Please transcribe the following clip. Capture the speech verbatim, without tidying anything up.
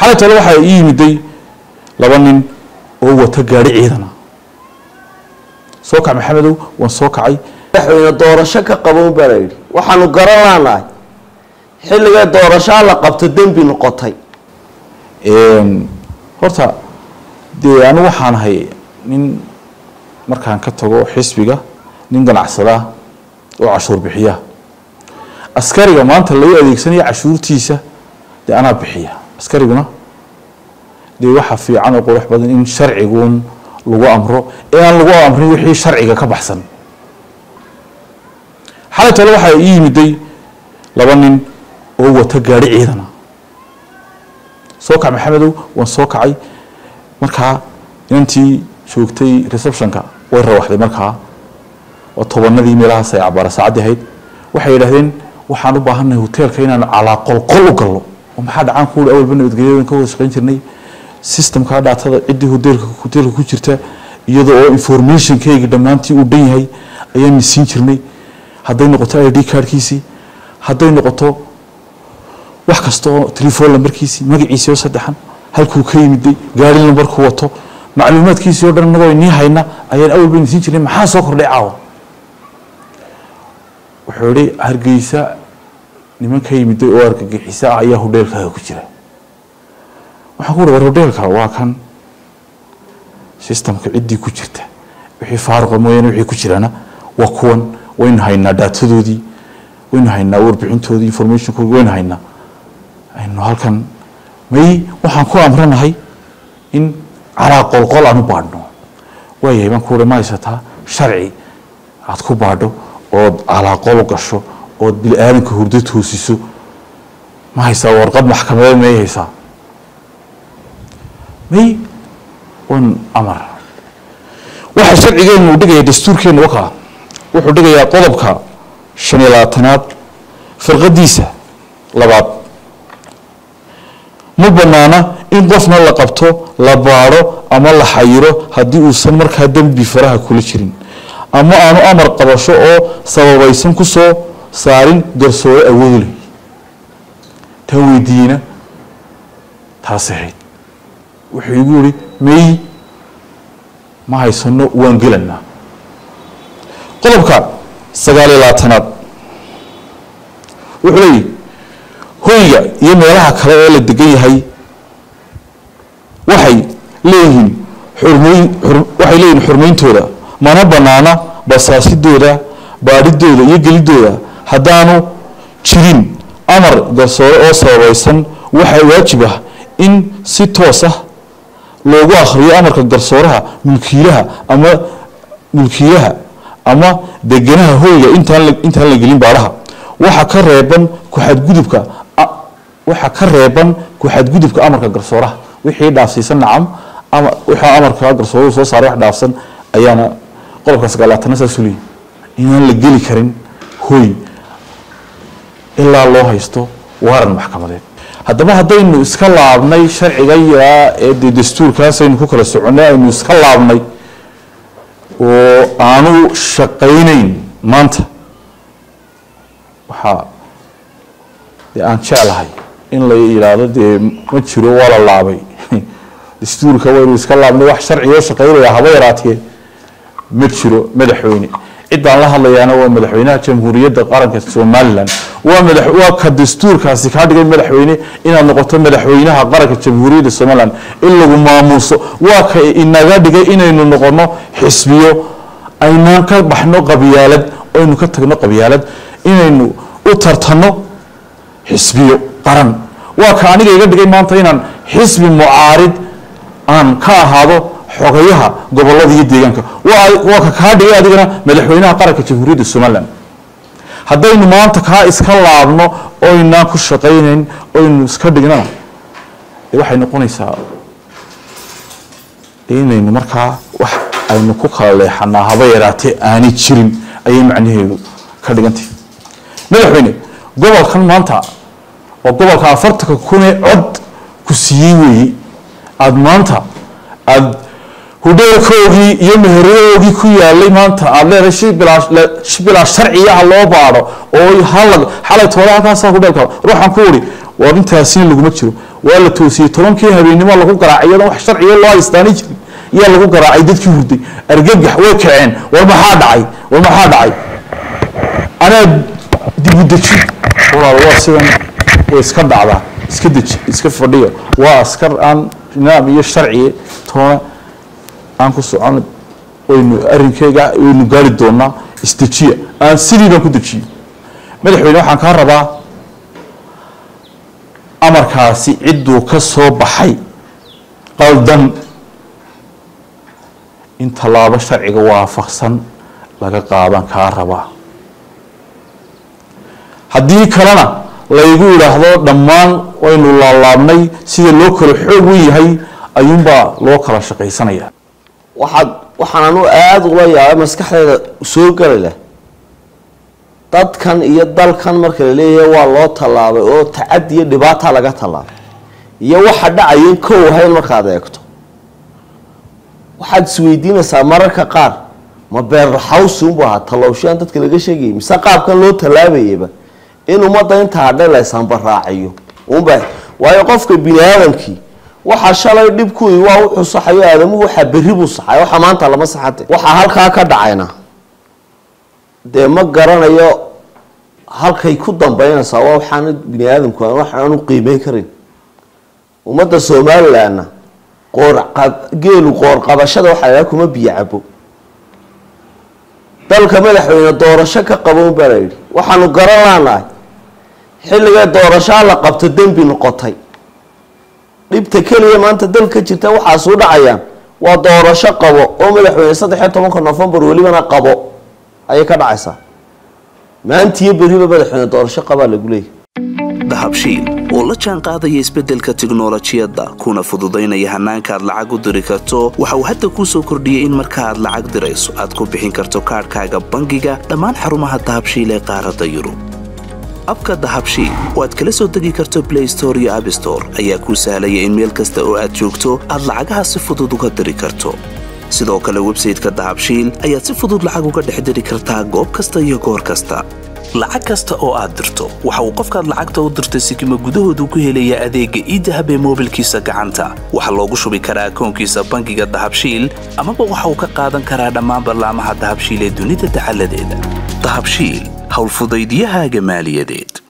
xalay tolo waxa ii yimiday laba nin oo wata gaari ciidana soo kac maxamedow waan soo kacay waxayna doorasho ka qaban baray waxaanu garanaynaa xilliga doorasho la qabto dambi noqotay een horta de anu waxaan hay nin markaan ka tago xisbiga nin ganacsada oo cashuur bixiya askariga maanta la adeegsanaya cashuurtiisa de ana bixiya askariguna de waxa fiican oo qurux badan in sharciigoon lagu amro ee aan lagu amrin wixii sharciga ka baxsan xalay tolo waxa ii yimiday laba nin oo wata gaari ciidana soo kac maxamedow waan soo kacay markaa intii joogtay receptionka way rawaxday markaa oo tobanadii meelaha ay cabaar saacad ahayd waxay yiraahdeen waxaan u baahanahay hotelka inaan ala qolqol u galno oo maxaa dhacaan ku awal banadgeeyo ka wada shaqeyn jirnay systemka daatada cidii hotelka hotelka ku jirta iyadoo oo information kayga dhamaantii u dhan yahay ayaan siin jirnay haday noqoto I D cardkiisi haday noqoto wax kasto telefoon lambarkiisi magaciisa oo saddexan halkuu ka yimiday gaari lambarku wato macluumaadkiisa oo dhan naga inii hayna ayaan awal baan siin jirnay maxaa soo kordhay caawa wuxuu yiri Hargeysa nimanka yimiday oo argagixisa ayaa hotelka ku jira waxaan ku war hotelka waa kan systemka cidii ku jirta wixii faaruq mooyeen wixii ku jirana waa kuwan wayn hayna datadoodii wayn hayna warbixintoodii information ku wayn hayna aynu halkan may waxaan ku amranahay in ala qolqol aanu baadno way baan ku dhamaysataa sharci aad ku baadho oo ala qol gasho oo bil aadanka hurdo toosiso ma haysa warqad maxkamadeed ma haysa may wan amar waxa sharcigeenu dhigay dastuurkeenu waxa wuxuu dhigayaa qodobka shan iyo labaatanaad firqadiisa labaad ma banaana in qofna la qabto la baaro ama la xayiro hadii uu san markaa dambi faraha kula jirin ama aanu amar qabasho oo sababaysan ku soo saarin garsoore awood leh tawdiina taasay wuxuu igu yiri may ma haysano waan gelana qodobka sagaal iyo labaatanaad wuxuu leeyahay hoyga iyo meelaha kale ee la degan yahay waxay leeyihiin xurmeyn waxay leeyihiin xurmeyntooda mana banaana basaasidooda baadidooda iyo gelidooda hadaanu jirin amar garsoore oo sababaysan waxa waajib ah in si toos ah loogu akhriyo amarka garsooraha mulkiilaha ama mulkiilaha ama deganaha hoyga intaan intaan la gelin baaraha waxa ka reeban ku xadgudubka waxa ka reeban ku xadgudubka amarka garsooraha wixii dhaafsiisan nacam ama waxa amarka garsooruhu soo saaray wax dhaafsan ayaana qodobka sagaal iyo labaatanaad saasuuli inaan la geli karin hoy ilaa loo haysto waran maxkamadeed haddaba hadaynu iska laabnay sharciga ee dastuurkaas aynu ku kala soconay aynu iska laabnay oo aanu shaqeynayn maanta waxa aan jeclahay in la yiraahdo de ma jiro wala laabay dastuurka waynu iska laabnay wax sharciyo shaqeynaya haba yaraatee ma jiro madaxweyne cidaan la hadlayana waa madaxweynaha jamhuuriyadda qaranka Soomaaliland waa madax waa ka dastuurkaasi ka dhigay madaxweyne inaad noqoto madaxweynaha qaranka jamhuuriyadda Soomaaliland in lagu maamuuso waa ka inaga dhigay inaynu noqono xisbiyo aynaan ka baxno qabyaalad aynu ka tagno qabyaalad inaynu u tartano xisbiyo qaran waa ka aniga iga dhigay maanta inaan xisbi mucaarid aan ka ahaado xogayaha gobolada iyo deegaanka waa waa ka ka dhigay adigana madaxweynaha qaranka jamhuuriyadda Soomaaliland hadaynu maanta ka iska laabno oo inaan ku shaqeynayn oo inuu iska dhignaa waxay noqonaysaa inaynu markaa wax aynu ku kala leexanaa haba yaraatee aani jirin ayay macnaheedu ka dhigantay madaxweyne gobolkan maanta oo gobolka afartanka kun ee cod ku siiyay weey aad maanta aad hudheelkoogii iyo meheroogii ku yaalay maanta aad leedahay shi bilaash shi bilaash sharciyaha loo baaro oo hal xalay toolaha ka soo hudheelka ruuxan ku wari waa intaasina laguma jiro waa la toosiyey tobankii habeenimo lagu garaacay iyadoo wax sharciyo loo haystaani jirin yaa lagu garaacay dadkii hurday argagax way kaceen war maxaa dhacay war maxaa dhacay anaa dib u deji walaal waa sidan way iska dhacdaa iska deji iska fadhiyo waa askar aan nidaam iyo sharci toona aan ku socon waynu arrinkeyga waynu gaari doonaa istajiya aan sidii baan ku dejiyo madaxweyne waxaan kaa rabaa amarkaasi cidduu ka soo baxay qaldan in tallaabo sharciga waafaqsan laga qaadan kaa rabaa haddii kalena laygu yidhaahdo dhammaan waynu laalaabnay sida loo kala xoog u yahay ayuunbaa loo kala shaqaysanaya waxaad waxaan anu aada ula yaabay maskaxdeeda soo gali leh dadkan iyo dalkan marka la leeyahay waa loo tallaabay oo tacadi iyo dhibaata laga tallaabay iyo waxa dhacayo kow ahayn markaad eegto waxaad isweydiinaysaa mararka qaar ma beerlaxawsi unbu ahaa tallowshaan dadka laga sheegayay mise qaabkan loo tallaabayaba in ummadda intaa hadhay laysanbaraaciyo unba waayo qofka bini aadamkii waxa shalay dhibkuwii waa wuxuu saxayo aadamuhu waxaa berri buu saxay waxa maanta lama saxate waxaa halkaa ka dhacayna dee ma garanayo halkay ku dambeynaysaa waa waxaana bini aadamku waxaan u qiimeyn karin ummadda somalilandna geelu qoor qabashada waxaa lahaa kuma biyo cabo dalka madaxweyne doorasho ka qabo unbaa la yidhi waxaanu garan laanahay xilligee doorashaa la qabto dembi noqotay dhibta keliya maanta dalka jirta waxaas u dhacayaan waa doorasho qabo oo madaxweyne saddex iyo tobanka November walibana qabo ayay ka dhacaysaa maantiyo beriba madaxweyne doorasho qabaa lagu leeyahay dahabshiil oo la jaan qaadaya isbeddelka tiknoolajiyadda kuna fududaynaya hannaanka aad lacag u diri karto waxa uu hadda kuu soo kordhiyey in marka aad lacag dirayso aad ku bixin karto kaadhkaaga bangiga dhammaan xarumaha dahabshiil ee qaaradda Yurub abka dahabshiil oo aad kala soo degi karto Play Store iyo App Store ayaa kuu sahlaya in meel kasta oo aad joogto aad lacagaha si fudud uga diri karto sidoo kale website-ka dahabshiil ayaad si fudud lacag uga dhex diri kartaa goob kasta iyo goor kasta lacag kasta oo aad dirto waxa uu qofkaad lacagta u dirtay sikima gudahoodu ku helaya adeegga e-dahab ee moobilkiisa gacanta waxa loogu shubi karaa akoonkiisa bangiga dahabshiil ama waxa uu ka qaadan karaa dhammaan barnaamijyada dahabshiil ee dunida taxalladeeda dahabshiil hawl fudaydiyahaaga maaliyadeed